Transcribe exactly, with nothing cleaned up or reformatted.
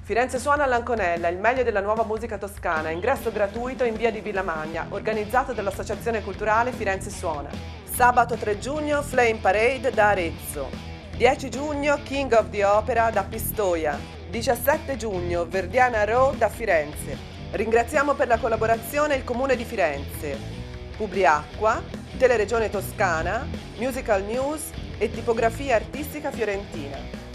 Firenze suona all'Anconella, il meglio della nuova musica toscana, ingresso gratuito in via di Villamagna, organizzato dall'Associazione Culturale Firenze Suona. Sabato tre giugno Flame Parade da Arezzo, dieci giugno King of the Opera da Pistoia, diciassette giugno Verdiana Row da Firenze. Ringraziamo per la collaborazione il Comune di Firenze, Publiacqua, Teleregione Toscana, Musical News e Tipografia Artistica Fiorentina.